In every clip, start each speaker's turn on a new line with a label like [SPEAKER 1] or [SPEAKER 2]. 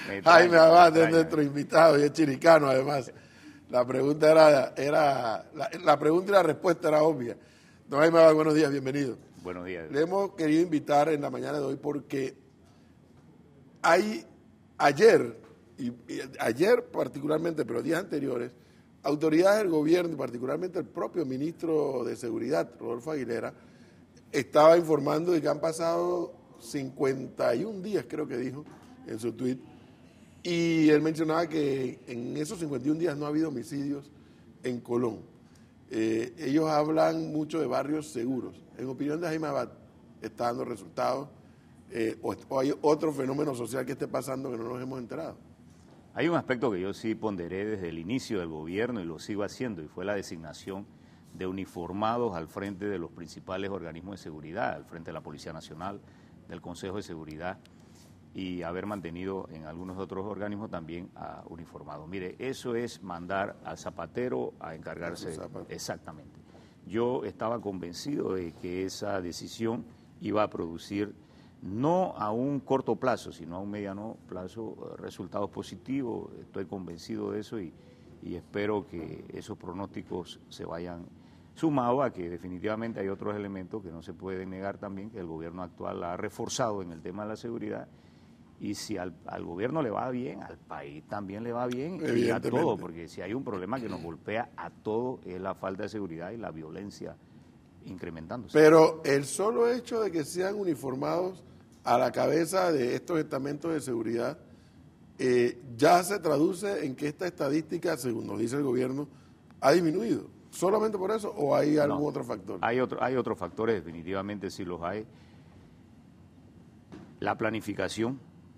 [SPEAKER 1] Jaime Abad es nuestro invitado y es chiricano además. La pregunta la pregunta y la respuesta era obvia. Don Jaime Abad, buenos días, bienvenido.
[SPEAKER 2] Buenos días.
[SPEAKER 1] Le hemos querido invitar en la mañana de hoy porque hay ayer particularmente, pero días anteriores, autoridades del gobierno y particularmente el propio ministro de Seguridad, Rodolfo Aguilera, estaba informando de que han pasado 51 días, creo que dijo en su tuit, y él mencionaba que en esos 51 días no ha habido homicidios en Colón. Ellos hablan mucho de barrios seguros. En opinión de Jaime Abad, ¿está dando resultados? ¿O hay otro fenómeno social que esté pasando que no nos hemos enterado?
[SPEAKER 2] Hay un aspecto que yo sí ponderé desde el inicio del gobierno y lo sigo haciendo, y fue la designación de uniformados al frente de los principales organismos de seguridad, al frente de la Policía Nacional, del Consejo de Seguridad, y haber mantenido en algunos otros organismos también a uniformados. Mire, eso es mandar al zapatero a encargarse. Exactamente. Yo estaba convencido de que esa decisión iba a producir no a un corto plazo, sino a un mediano plazo, resultados positivos. Estoy convencido de eso y espero que esos pronósticos se vayan sumado a que definitivamente hay otros elementos que no se pueden negar también, que el gobierno actual ha reforzado en el tema de la seguridad, y si al gobierno le va bien, al país también le va bien, y a todo, porque si hay un problema que nos golpea a todo es la falta de seguridad y la violencia incrementándose.
[SPEAKER 1] Pero el solo hecho de que sean uniformados a la cabeza de estos estamentos de seguridad ya se traduce en que esta estadística, según nos dice el gobierno, ha disminuido. ¿Solamente por eso o hay algún otro factor?
[SPEAKER 2] Hay otros factores, definitivamente sí los hay. La planificación,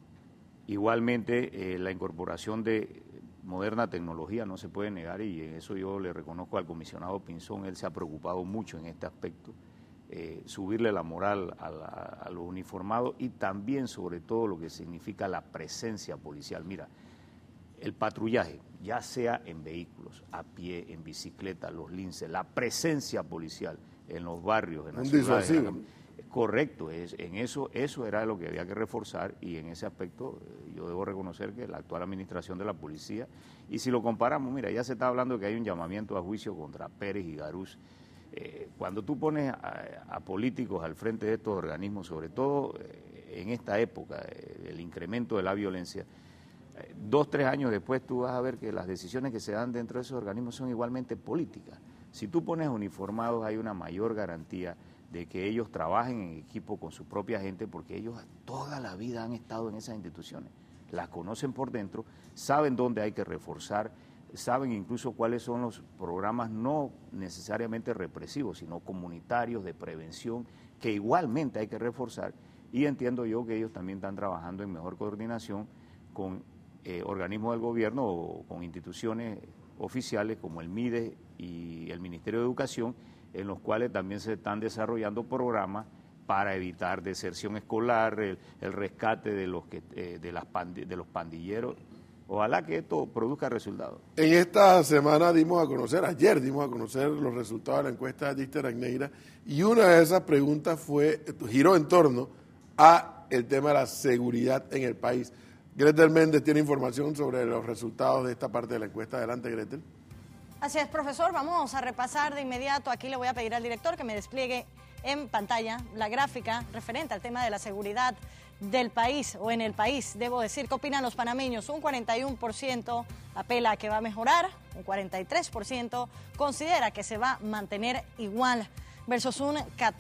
[SPEAKER 2] igualmente la incorporación de moderna tecnología no se puede negar, y en eso yo le reconozco al comisionado Pinzón, él se ha preocupado mucho en este aspecto, subirle la moral a los uniformados y también sobre todo lo que significa la presencia policial. Mira, el patrullaje, ya sea en vehículos, a pie, en bicicleta, los linces, la presencia policial en los barrios, en las ciudades. Correcto, eso era lo que había que reforzar, y en ese aspecto yo debo reconocer que la actual administración de la policía, y si lo comparamos, mira, ya se está hablando que hay un llamamiento a juicio contra Pérez y Garús. Cuando tú pones a políticos al frente de estos organismos, sobre todo en esta época, el incremento de la violencia, 2 o 3 años después tú vas a ver que las decisiones que se dan dentro de esos organismos son igualmente políticas. Si tú pones uniformados hay una mayor garantía de que ellos trabajen en equipo con su propia gente, porque ellos toda la vida han estado en esas instituciones, las conocen por dentro, saben dónde hay que reforzar, saben incluso cuáles son los programas no necesariamente represivos, sino comunitarios de prevención, que igualmente hay que reforzar, y entiendo yo que ellos también están trabajando en mejor coordinación con organismos del gobierno o con instituciones oficiales como el MIDE y el Ministerio de Educación, en los cuales también se están desarrollando programas para evitar deserción escolar, el rescate de los pandilleros. Ojalá que esto produzca resultados.
[SPEAKER 1] En esta semana ayer dimos a conocer los resultados de la encuesta de Dister Agneira, y una de esas preguntas giró en torno a el tema de la seguridad en el país. Gretel Méndez tiene información sobre los resultados de esta parte de la encuesta. Adelante, Gretel.
[SPEAKER 3] Así es, profesor. Vamos a repasar de inmediato. Aquí le voy a pedir al director que me despliegue en pantalla la gráfica referente al tema de la seguridad del país, o en el país, debo decir. ¿Qué opinan los panameños? Un 41% apela a que va a mejorar, un 43% considera que se va a mantener igual, versus un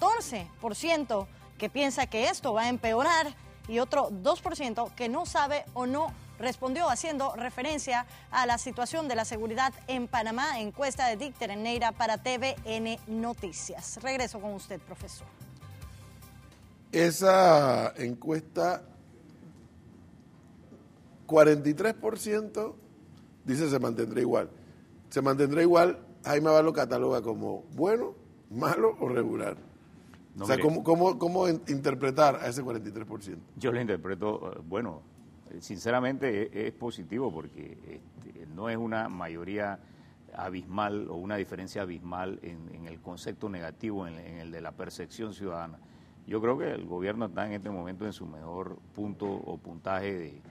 [SPEAKER 3] 14% que piensa que esto va a empeorar, y otro 2% que no sabe o no respondió, haciendo referencia a la situación de la seguridad en Panamá. Encuesta de Dichter Agneira para TVN Noticias. Regreso con usted, profesor.
[SPEAKER 1] Esa encuesta, 43% dice se mantendrá igual. Se mantendrá igual, Jaime Abad lo cataloga como bueno, malo o regular. No, o sea, mire, ¿cómo interpretar a ese 43%?
[SPEAKER 2] Yo lo interpreto, bueno, sinceramente es positivo, porque no es una mayoría abismal o una diferencia abismal en el concepto negativo, en el de la percepción ciudadana. Yo creo que el gobierno está en este momento en su mejor punto o puntaje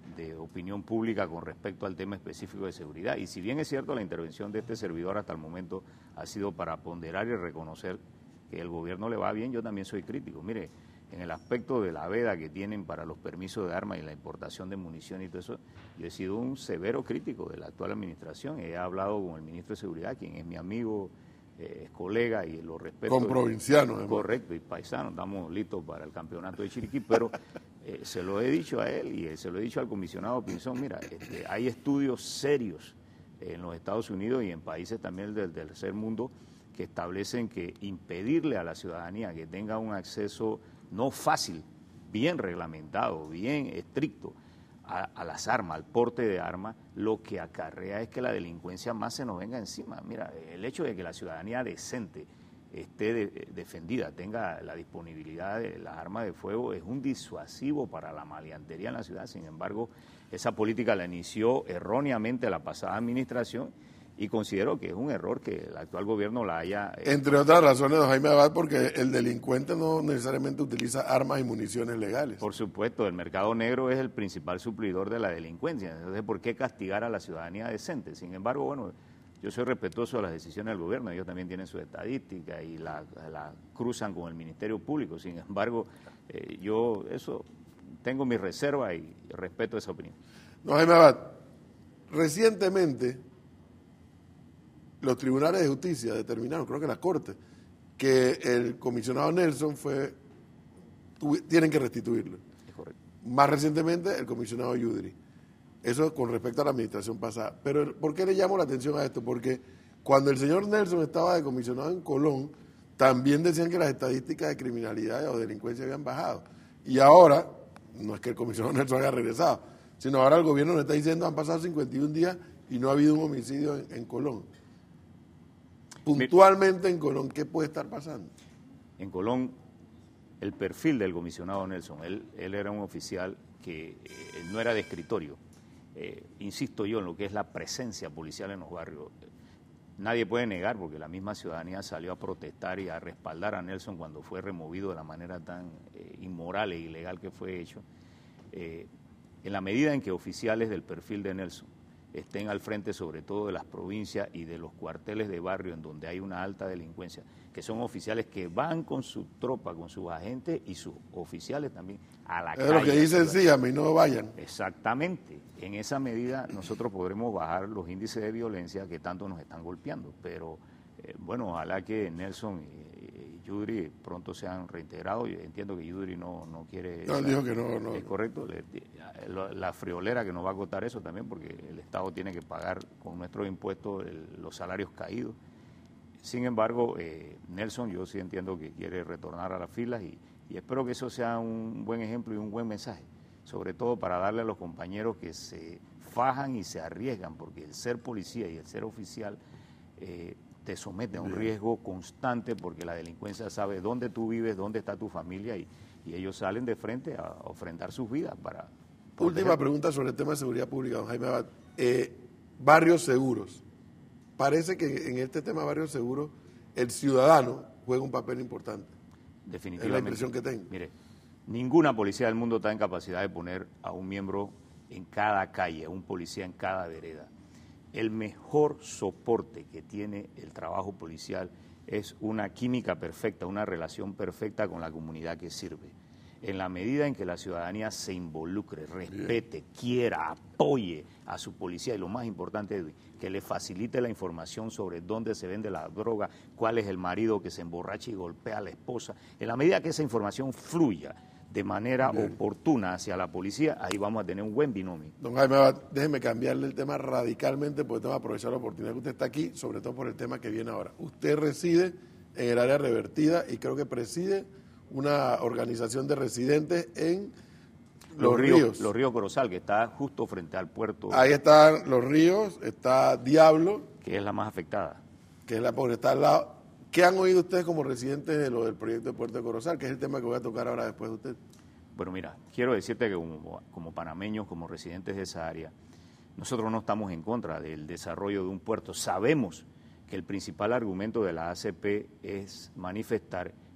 [SPEAKER 2] de opinión pública con respecto al tema específico de seguridad. Y si bien es cierto, la intervención de este servidor hasta el momento ha sido para ponderar y reconocer que el gobierno le va bien, yo también soy crítico. Mire, en el aspecto de la veda que tienen para los permisos de armas y la importación de munición y todo eso, yo he sido un severo crítico de la actual administración. He hablado con el ministro de Seguridad, quien es mi amigo, es colega y lo respeto.
[SPEAKER 1] Con provincianos.
[SPEAKER 2] Correcto, y paisanos, estamos listos para el campeonato de Chiriquí, pero se lo he dicho a él y se lo he dicho al comisionado Pinzón, mira, hay estudios serios en los Estados Unidos y en países también del tercer mundo que establecen que impedirle a la ciudadanía que tenga un acceso no fácil, bien reglamentado, bien estricto a las armas, al porte de armas, lo que acarrea es que la delincuencia más se nos venga encima. Mira, el hecho de que la ciudadanía decente esté defendida, tenga la disponibilidad de las armas de fuego, es un disuasivo para la maleantería en la ciudad. Sin embargo, esa política la inició erróneamente la pasada administración y considero que es un error que el actual gobierno la haya...
[SPEAKER 1] Entre otras razones, don Jaime Abad, porque el delincuente no necesariamente utiliza armas y municiones legales.
[SPEAKER 2] Por supuesto, el mercado negro es el principal suplidor de la delincuencia. Entonces, ¿por qué castigar a la ciudadanía decente? Sin embargo, bueno, yo soy respetuoso de las decisiones del gobierno. Ellos también tienen su estadística y la cruzan con el Ministerio Público. Sin embargo, yo eso tengo mi reserva y respeto esa opinión.
[SPEAKER 1] Don Jaime Abad, recientemente los tribunales de justicia determinaron, creo que la Corte, que el comisionado Nelson tienen que restituirlo.
[SPEAKER 2] Es correcto.
[SPEAKER 1] Más recientemente, el comisionado Yudry. Eso con respecto a la administración pasada. Pero ¿por qué le llamo la atención a esto? Porque cuando el señor Nelson estaba de comisionado en Colón, también decían que las estadísticas de criminalidad o delincuencia habían bajado. Y ahora, no es que el comisionado Nelson haya regresado, sino ahora el gobierno nos está diciendo han pasado 51 días y no ha habido un homicidio en Colón. Puntualmente en Colón, ¿qué puede estar pasando?
[SPEAKER 2] En Colón, el perfil del comisionado Nelson, él era un oficial que no era de escritorio. Insisto yo en lo que es la presencia policial en los barrios. Nadie puede negar, porque la misma ciudadanía salió a protestar y a respaldar a Nelson cuando fue removido de la manera tan inmoral e ilegal que fue hecho. En la medida en que oficiales del perfil de Nelson estén al frente sobre todo de las provincias y de los cuarteles de barrio en donde hay una alta delincuencia, que son oficiales que van con su tropa, con sus agentes y sus oficiales también a la calle.
[SPEAKER 1] Es lo que dicen, sí, a mí no vayan.
[SPEAKER 2] Exactamente. En esa medida nosotros podremos bajar los índices de violencia que tanto nos están golpeando, pero bueno, ojalá que Nelson y Yudry pronto se han reintegrado. Yo entiendo que Yudry no quiere...
[SPEAKER 1] No, dijo que no.
[SPEAKER 2] Es correcto, la friolera que nos va a costar eso también, porque el Estado tiene que pagar con nuestros impuestos los salarios caídos. Sin embargo, Nelson, yo sí entiendo que quiere retornar a las filas y espero que eso sea un buen ejemplo y un buen mensaje, sobre todo para darle a los compañeros que se fajan y se arriesgan, porque el ser policía y el ser oficial te somete a un riesgo constante, porque la delincuencia sabe dónde tú vives, dónde está tu familia y ellos salen de frente a ofrendar sus vidas para...
[SPEAKER 1] Última pregunta sobre el tema de seguridad pública, don Jaime Abad. Barrios seguros. Parece que en este tema de barrios seguros el ciudadano juega un papel importante.
[SPEAKER 2] Definitivamente.
[SPEAKER 1] Es la impresión que tengo.
[SPEAKER 2] Mire, ninguna policía del mundo está en capacidad de poner a un miembro en cada calle, a un policía en cada vereda. El mejor soporte que tiene el trabajo policial es una química perfecta, una relación perfecta con la comunidad que sirve. En la medida en que la ciudadanía se involucre, respete, quiera, apoye a su policía y lo más importante, que le facilite la información sobre dónde se vende la droga, cuál es el marido que se emborracha y golpea a la esposa, en la medida que esa información fluya de manera oportuna hacia la policía, ahí vamos a tener un buen binomio.
[SPEAKER 1] Don Jaime Abad, déjeme cambiarle el tema radicalmente porque tengo que aprovechar la oportunidad que usted está aquí, sobre todo por el tema que viene ahora. Usted reside en el área revertida y creo que preside una organización de residentes en Los Ríos.
[SPEAKER 2] Los Ríos Corozal, que está justo frente al puerto.
[SPEAKER 1] Ahí están Los Ríos, está Diablo.
[SPEAKER 2] Que es la más afectada.
[SPEAKER 1] Que es la pobre, está al lado. ¿Qué han oído ustedes como residentes de lo del proyecto de Puerto de Corozal, que es el tema que voy a tocar ahora después de usted?
[SPEAKER 2] Bueno, mira, quiero decirte que como panameños, como residentes de esa área, nosotros no estamos en contra del desarrollo de un puerto. Sabemos que el principal argumento de la ACP es manifestar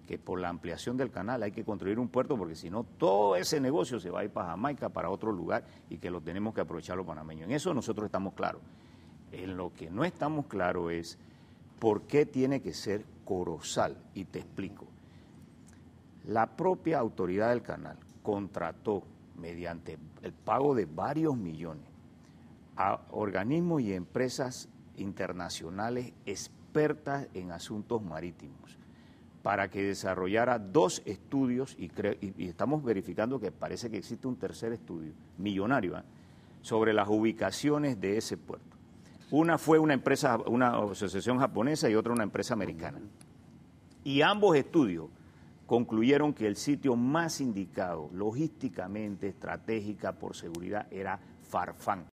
[SPEAKER 2] que por la ampliación del canal hay que construir un puerto, porque si no todo ese negocio se va a ir para Jamaica, para otro lugar, y que lo tenemos que aprovechar los panameños. En eso nosotros estamos claros. En lo que no estamos claros es por qué tiene que ser Corozal, y te explico. La propia autoridad del canal contrató, mediante el pago de varios millones, a organismos y empresas internacionales expertas en asuntos marítimos para que desarrollara 2 estudios, y estamos verificando que parece que existe un tercer estudio, millonario, sobre las ubicaciones de ese puerto. Una fue una empresa, una asociación japonesa, y otra una empresa americana. Y ambos estudios concluyeron que el sitio más indicado logísticamente, estratégica, por seguridad, era Farfán.